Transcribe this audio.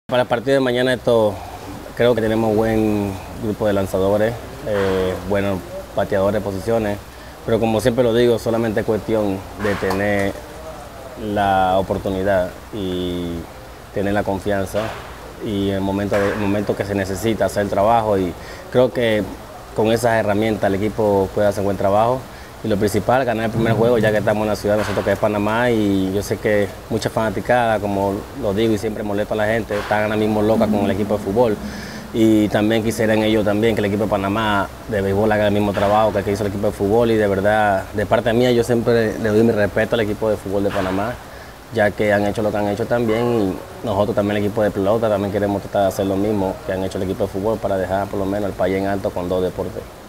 Para el partido de mañana creo que tenemos buen grupo de lanzadores, buenos pateadores de posiciones, pero como siempre lo digo, solamente es cuestión de tener la oportunidad y tener la confianza y en el momento que se necesita hacer el trabajo, y creo que con esas herramientas el equipo puede hacer un buen trabajo. Y lo principal, ganar el primer juego, ya que estamos en la ciudad nosotros que es Panamá, y yo sé que mucha fanaticada, como lo digo y siempre molesto a la gente, están ahora mismo locas con el equipo de fútbol, y también quisieran ellos también que el equipo de Panamá de béisbol haga el mismo trabajo que hizo el equipo de fútbol, y de verdad, de parte mía, yo siempre le doy mi respeto al equipo de fútbol de Panamá, ya que han hecho lo que han hecho también, y nosotros también el equipo de pelota también queremos tratar de hacer lo mismo que han hecho el equipo de fútbol para dejar por lo menos el país en alto con dos deportes.